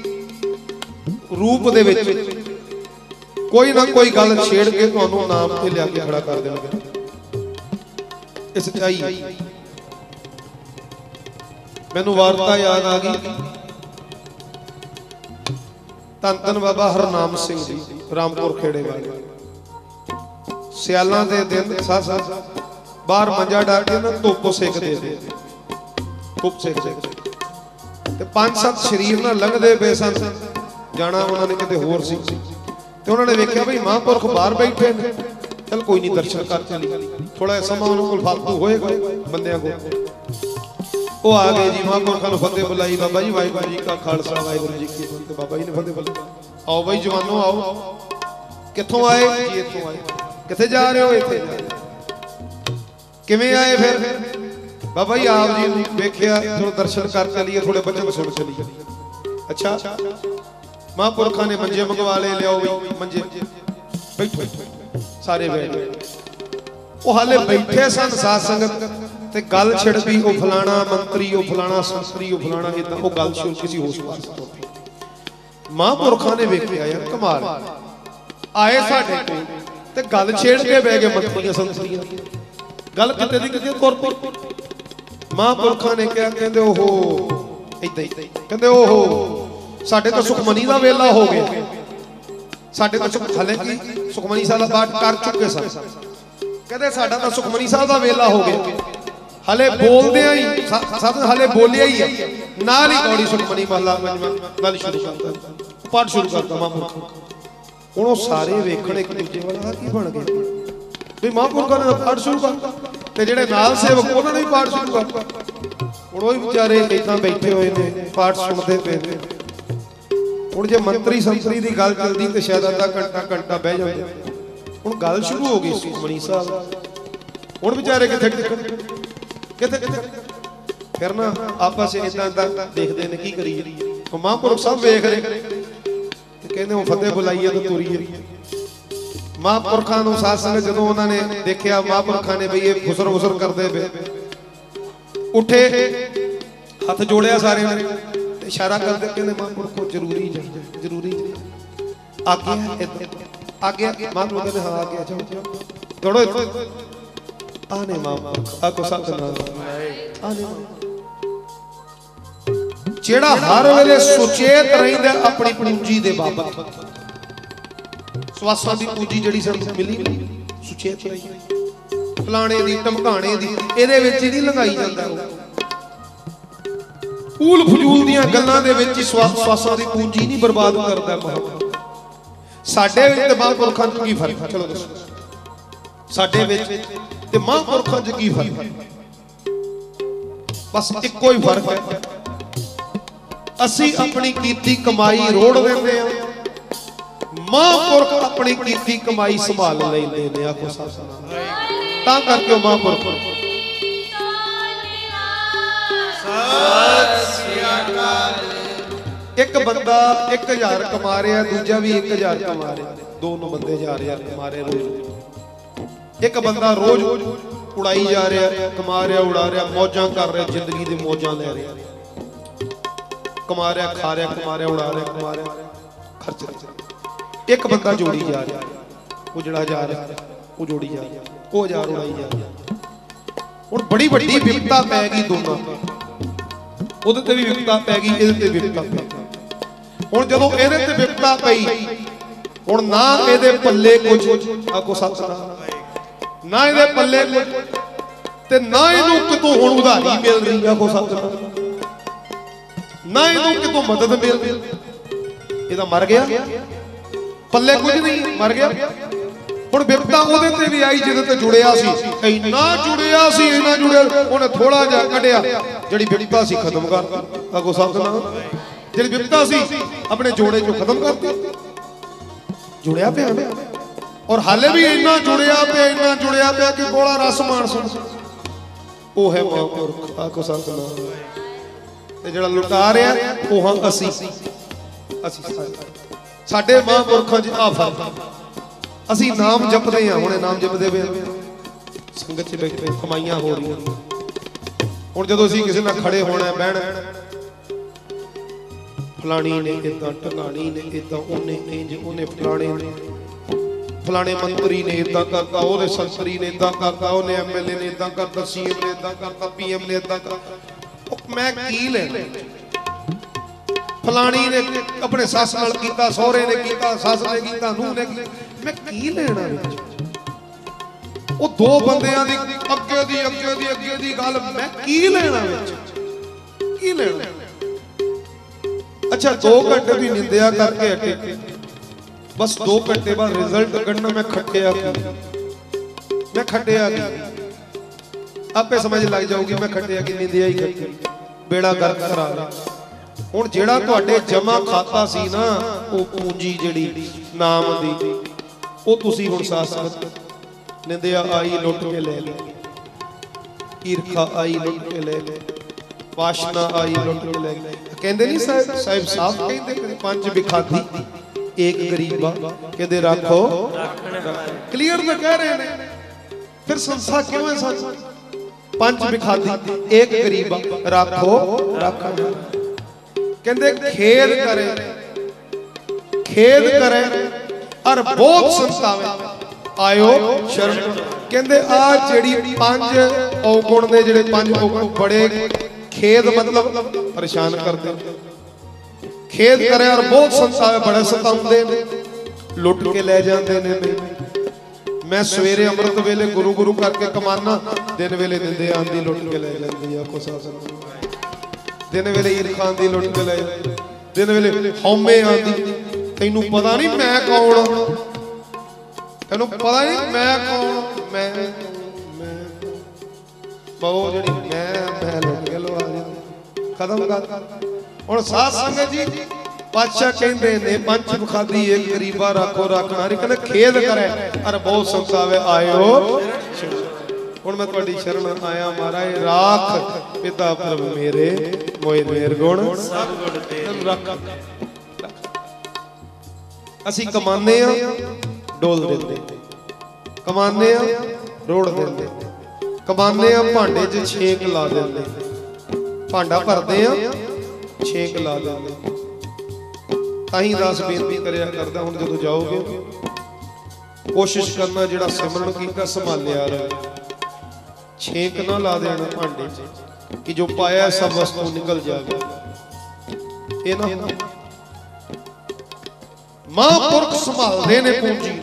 रूप दे विच कोई ना कोई गल छेड़ के तुहानू नाम ते लिया के खड़ा कर देंगे। इस सच्चाई मैनू वार्ता याद आ गई, धन धन बाबा हरनाम सिंह जी रामपुर खेड़े वाले। सियालां दे दिन बाहर मंजा डा के ना धुप सेकदे थे, धुप सेकदे ते 5-7 शरीर ना लंघदे पे सन। जाना उन्होंने किते होर सी ते उन्होंने वेख्या भाई महापुरख बाहर बैठे ने, चल कोई नहीं दर्शन कर चली। थोड़ा समा उन्होंने कोल फालतू होएगा बंदियां को। वो आ गए जी, महापुरखों ने फतेह बुलाई। बाबा जी वाहिगुरू जी का खालसा वाहिगुरू जी की फतेह। बाबा जी ने फतेह बुलाई। आओ भाई जवानों आओ। कित्थों आए जी? इत्थों आए। कित्थे जा रहे हो? इत्थे। किवें आए फिर? बाबा जी आप जी वेख्या, थोड़ा दर्शन कर चलीए, थोड़े बचन सुन चलीए। अच्छा, महापुरखों ने मंजे मंगवा ले, लियाओ भाई मंजे, बैठो सारे बैठ। वो हाले बैठे सन साध संगत ते गल छिड़ पई, वो फलाना मंत्री, वो फलाना संतरी, वो फलाना इदां, वो गल शुरू किसी होश पास तो। महापुरखों ने वेख्या यार कमाल, आए साडे कोल ते गल छेड़ के बह गए मंत्रियां संतरियां। गल किते दी किते तुर पई। महापुरखों ने क्या कहंदे, ओहो इदां ही कहंदे, ओहो साडे तो सुखमनी दा वेला हो गया। साडे तो हाले की सुखमनी साहब दा पाठ कर चुके सन। कहंदे साडा तो सुखमनी साहब दा वेला हो गया, हाले बोलदे ही सब हाले बोलिया ही है, नाल ही गौड़ी सुखमनी महला गल शुरू करता, पाठ शुरू करता महापुरख। हुण ओह सारे वेखण एक दूजे वाला की बन गए भी महापुरखां ने पाठ शुरू करता ते जेहड़े नाल सेवक उन्होंने भी पाठ शुरू करता। हुण ओह बेचारे इदां बैठे हुए ने पाठ सुनदे पे ने। हुण जे मंत्री संतरी दी गल चलदी ते शायद आधा घंटा बह जांदे। हुण गल शुरू हो गई सुखमनी साहब, हुण बेचारे किथे फिर ना आपस इदां देखते हैं की करिए। महापुरख सब वेख रहे कहते वो फतेह बुलाइए तो तुरीए। महापुरखों साध संगत जदों उन्होंने देखा महापुरखों ने बई घुसर घुसर करते पे, उठे हथ जोड़िया सारे ने, इशारा करते कहते महापुरखों जरूरी जरूरी आगे आगे। महापुरख ने हाँ आगे जाओ दौड़ो आने महापुरख आको सतनाम आने। जेड़ा हर वेले सुचेत रहिंदा अपनी पूंजी दे बाबत, स्वासां दी पूंजी जेड़ी ਸਾਨੂੰ मिली सुचेत रही, फलाणे दी धमकाणे दी ਇਹਦੇ ਵਿੱਚ ਹੀ ਨਹੀਂ ਲੰਘਾਈ ਜਾਂਦਾ। ਫੂਲ ਫਜੂਲ ਦੀਆਂ ਗੱਲਾਂ ਦੇ ਵਿੱਚ ਹੀ स्वासां ਦੀ पूंजी नहीं बर्बाद करदा महापुरਖ। ਸਾਡੇ ਵਿੱਚ ਤੇ ਮਹਾਂਪੁਰਖਾਂ 'ਚ ਕੀ ਫਰਕ? ਚਲੋ ਦੱਸੋ ਸਾਡੇ ਵਿੱਚ ਤੇ ਮਹਾਂਪੁਰਖਾਂ 'ਚ ਕੀ ਫਰਕ? बस ਇੱਕੋ ਹੀ फर्क है, ਅਸੀਂ अपनी कीती कमाई रोड़ देंदे आ, महापुरख अपनी कीती कमाई संभाल लेंदे ने। आखो सतनाम। तां करके महापुरख सत श्री अकाल। एक बंदा 1000 कमा रहा, दूजा भी 1000 कमा रहा, दोनों बंदे 1000 कमा रहे रोज। एक बंदा रोज उड़ाई जा रहा, कमा रहा, उड़ा रहा, मौजां कर रहा, जिंदगी दी मौजां ले रहा, कमा रहा, खा रहा, कमा रहा, उड़ा रहा, कमा रहा, खर्च रहा। एक बंदा जोड़ी जा रहा, वो जड़ा जा रहा वो जोड़ी जा रहा, वो 1000 उड़ाई जा रहा। हुण बड़ी वड्डी विपता पै गई दोनों ते, ਉਹਦੇ ਤੇ ਵੀ ਵਿਪਤਾ ਪੈ ਗਈ, ਇਹਦੇ ਤੇ ਵਿਪਤਾ ਪੈ ਗਈ। ਹੁਣ ਜਦੋਂ ਇਹਦੇ ਤੇ ਵਿਪਤਾ ਪਈ, ਹੁਣ ਨਾ ਇਹਦੇ ਪੱਲੇ ਕੁਝ, ਆਖੋ ਸਤਨਾਮ, ਨਾ ਇਹਦੇ ਪੱਲੇ ਕੁਝ ਤੇ ਨਾ ਇਹਨੂੰ ਕਿਤੋਂ ਹੁਣ ਉਧਾਰੀ ਮਿਲ ਰਹੀ, ਆਖੋ ਸਤਨਾਮ, ਨਾ ਇਹਨੂੰ ਕਿਤੋਂ ਮਦਦ ਮਿਲ ਰਹੀ। ਇਹਦਾ ਮਰ ਗਿਆ, ਪੱਲੇ ਕੁਝ ਨਹੀਂ, ਮਰ ਗਿਆ। ਹੁਣ ਵਿਪਤਾ ਉਹਦੇ ਤੇ ਵੀ ਆਈ ਜਿਹਦੇ ਤੇ ਜੁੜਿਆ ਸੀ, ਇੰਨਾ ਜੁੜਿਆ ਸੀ, ਇੰਨਾ ਜੁੜਿਆ, ਉਹਨੇ ਥੋੜਾ ਜਿਹਾ ਕੱਢਿਆ, ਜਿਹੜੀ ਵਿਪਤਾ ਸੀ ਖਤਮ ਕਰਤੀ। ਆਖੋ ਸਤਨਾਮ। ਜਿਹੜੀ ਵਿਪਤਾ ਸੀ ਆਪਣੇ ਜੋੜੇ ਚੋਂ ਖਤਮ ਕਰਤੀ, ਜੁੜਿਆ ਪਿਆ ਔਰ ਹਾਲੇ ਵੀ ਇੰਨਾ ਜੁੜਿਆ ਪਿਆ, ਇੰਨਾ ਜੁੜਿਆ ਪਿਆ ਕਿ ਕੋਲਾ ਰਸ ਮਾਨਸ ਉਹ ਹੈ ਮਹਾਂਪੁਰਖ। ਆਖੋ ਸਤਨਾਮ। ਤੇ ਜਿਹੜਾ ਲੁਟਾ ਰਿਹਾ ਉਹ ਹਾਂ ਅਸੀਂ। साडे महापुरखों च आ फर्क असी नाम जपदे हां हुणे नाम जपदे वे संगत च बैठे कमाइयां हो रही हुण जदों असीं किसी नाल खड़े होना बहना फलानी ने इदां ढंगाणी ने इदां ओने इंज ओने फलाने मंत्री ने इदां करता ओहदे संतरी ने इदां करता ओहने एमएलए ने इदां करता सीएम ने इदां करता पीएम ने इदां करता मैं की लेना फलानी ने अपने सस नाल कीता सोहरे ने कीता सस ने कीता नूह ने मैं की लेना वो दो बंदियां दी अगे दी गल मैं की लेना की लेना अच्छा 2 घंटे भी निंदिया करके हटे बस 2 घंटे बाद रिजल्ट कढ़ना मैं खटिया आपे समझ लग जाऊगी मैं खटिया की निंदिया ही करके बेड़ा गर्क करा हुण जेड़ा तुहाडे जमा खाता सी ना वो पूंजी जेड़ी नाम दी वो तुसी हुण सासत निंदिया आई लुट के ले ली ईरखा आई लुट के ले ली वाशना आई लुट के ले गई कहंदे नहीं साहिब साहब कहंदे 5 बिखादी एक गरीबा कहते रखो क्लियर तो कह रहे हैं फिर संस्था क्यों है सच 5 बिखादी एक गरीबा रखो कहते खेद करे और बहुत संस्थावे आयो शरण कहते आ जेड़ी 5 औगुण ने जेड़े 5 औगुण बड़े खेद मतलब परेशान करते खेद करे और बहुत संसार बड़ा सताउंदे ने लुट के ले जाते ने मैं सवेरे अमृत वेले गुरु गुरु करके कमाना दिन वेले निंदे आंदी लुट के ले जाती है आखो सासन दिन वेले ईरखा आंदी लुट के ले दिन वेले हौमे आंदी तैनू पता नहीं मैं कौन तैनू पता नहीं मैं कौन मैं बहु जड़ी मैं लुट के लो खत्म कर और साथ संगत जी पातशाह कहते ने 5 बिखादी एक गरीबा रखो रखना कहते खेद करे और बहुत संसावे आयो हुण मैं तुहाडी शरण आया महाराज राख पिता प्रभु मेरे मोए निर्गुण सब गुण तेरे रख असी कमाने आ डोल देंदे कमाने आ रोड़ देंदे कमाने आ भांडे च छेक ला देंदे भांडा भरदे आ छेक ला देंदे ताही दास बेनती करिया करदा हुण जदों जाओगे कोशिश करना जिहड़ा सिमरन कीता संभालिया रहे छेक ना ला देना भांडे च कि जो पाया सब वस्तु निकल जाए ये ना महापुरख संभालदे ने पूंजी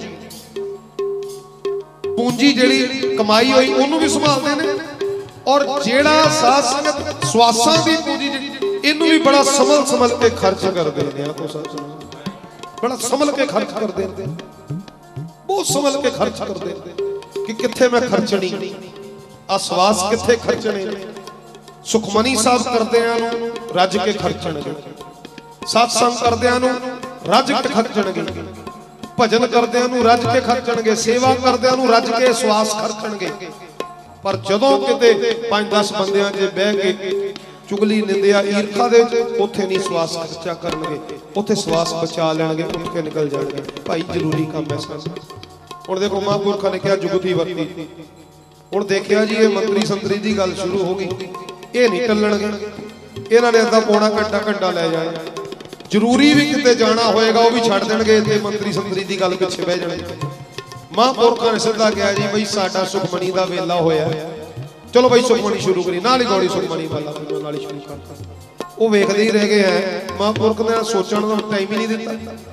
पूंजी जिहड़ी कमाई होई ओनू भी संभालदे ने और जेड़ा साथ संगत स्वासां दी पूंजी इनू भी बड़ा संभल के खर्च करदे ने आखो सच बड़ा संभल के खर्च करदे ने बहुत संभल के खर्च करदे कि किथे मैं खर्चनी आसवास किथे खर्चने सुखमनी साहब करदियां नू रज के खर्चणगे सत्संग करदियां नू रज के खर्चणगे भजन करदियां नू रज के खर्चणगे सेवा करदियां नू रज के स्वास खर्चणगे पर जदों किते 5-10 बंदियां जे बह के चुगली निंदिया ईरखा दे उत्थे नहीं स्वास खर्चा करनगे उत्थे स्वास बचा लेणगे उठ के निकल जाणगे भाई जरूरी काम है सानू हुण देखो महापुरखा ने कहा जुगती वरती हुण देखिया जी ये मंत्री संतरी दी गल शुरू हो गई ये नहीं टलणगे इन्हां ने अद्धा पौना घंटा ले जाना जरूरी भी किते जाना होएगा वो भी छड्ड देणगे ते मंत्री संतरी दी गल पिछे बह जाणगे महापुरखा ने सीधा कहा जी बई साडा सुखमनी दा वेला होया चलो भाई सुखमनी शुरू करी नाल ही गौड़ी सुखमनी वाला नाल ही शुरू करता वो वेखदे ही रह गए हैं महापुरख ने सोचण दा टाइम ही नहीं दिता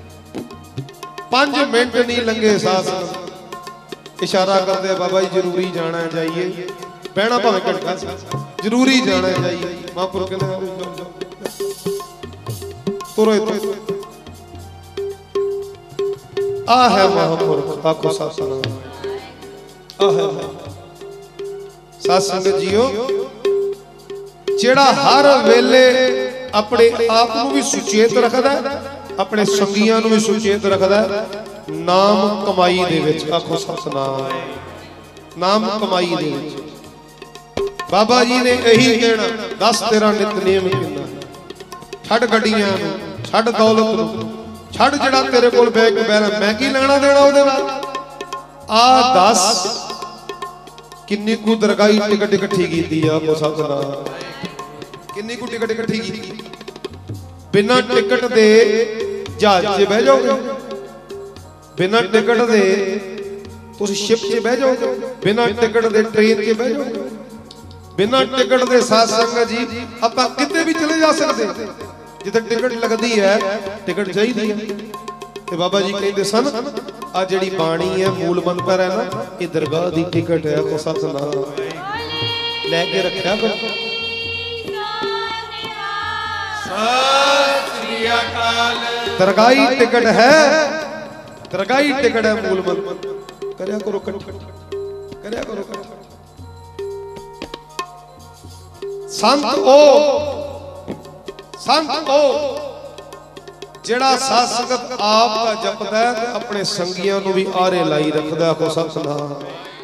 5 मिनट नहीं लंघे साथ इशारा करते बाबा जी जरूरी जाना है जाइए बहना भावें घंटा जरूरी जाना है जाइए महापुरख कहंदे तुरो आ है महापुरख आखो सत्संग आ है सत्संग जियो जेड़ा हर वेले अपने आप को भी सुचेत रखदा अपने संगियां नूं भी सुचेत रखदा नाम कमाई दे विच आखो सतनाम नाम कमाई दे विच बाबा जी ने यही कहना 10 13 नितनेम किन्ना छड़ गड्डियां ਛੱਡ ਦੌਲਤ ਨੂੰ, ਛੱਡ ਜਿਹੜਾ ਤੇਰੇ ਕੋਲ ਬੈਗ ਬੈਰ, ਮੈਂ ਕੀ ਲੈਣਾ ਦੇਣਾ ਉਹਦੇ ਨਾਲ। ਆ ਦੱਸ ਕਿੰਨੀ ਕੁ ਦਰਗਾਹੀ ਟਿਕਟ ਇਕੱਠੀ ਕੀਤੀ ਆ ਕੋ ਸਤਨਾ, ਕਿੰਨੀ ਕੁ ਟਿਕਟ ਇਕੱਠੀ ਕੀਤੀ। ਬਿਨਾਂ ਟਿਕਟ ਦੇ ਜਹਾਜ਼ 'ਚ ਬਹਿ ਜਾਓਗੇ, ਬਿਨਾਂ ਟਿਕਟ ਦੇ ਤੁਸੀਂ ਸ਼ਿਪ 'ਚ ਬਹਿ ਜਾਓਗੇ, ਬਿਨਾਂ ਟਿਕਟ ਦੇ ਟ੍ਰੇਨ 'ਚ ਬਹਿ ਜਾਓਗੇ, ਬਿਨਾਂ ਟਿਕਟ ਦੇ ਸਾਧ ਸੰਗਤ ਜੀ ਆਪਾਂ ਕਿਤੇ ਵੀ ਚਲੇ ਜਾ ਸਕਦੇ। ਜਿੱਥੇ ਟਿਕਟ ਲੱਗਦੀ ਹੈ ਟਿਕਟ ਚਾਹੀਦੀ ਹੈ। ਤੇ ਬਾਬਾ ਜੀ ਕਹਿੰਦੇ ਸਨ ਆ ਜਿਹੜੀ ਬਾਣੀ ਹੈ ਮੂਲ ਮੰਤਰ ਹੈ ਨਾ, ਇਹ ਦਰਗਾਹ ਦੀ ਟਿਕਟ ਹੈ ਕੋ ਸਤਨਾਮ, ਲੈ ਕੇ ਰੱਖਿਆ ਕਰੋ। ਸਤਿ ਸ੍ਰੀ ਅਕਾਲ। ਦਰਗਾਹੀ ਟਿਕਟ ਹੈ, ਦਰਗਾਹੀ ਟਿਕਟ ਹੈ ਮੂਲ ਮੰਤਰ। ਕਰਿਆ ਕਰੋ ਇਕੱਠਾ, ਕਰਿਆ ਕਰੋ ਇਕੱਠਾ। ਸੰਤ ਉਹ ਜਿਹੜਾ ਸਾਧ ਸੰਗਤ ਆਪ ਦਾ ਜਪਦਾ ਹੈ ਤੇ ਆਪਣੇ ਸੰਗੀਆਂ ਨੂੰ ਵੀ ਆਰੇ ਲਾਈ ਰੱਖਦਾ ਕੋ ਸਤਨਾਮ।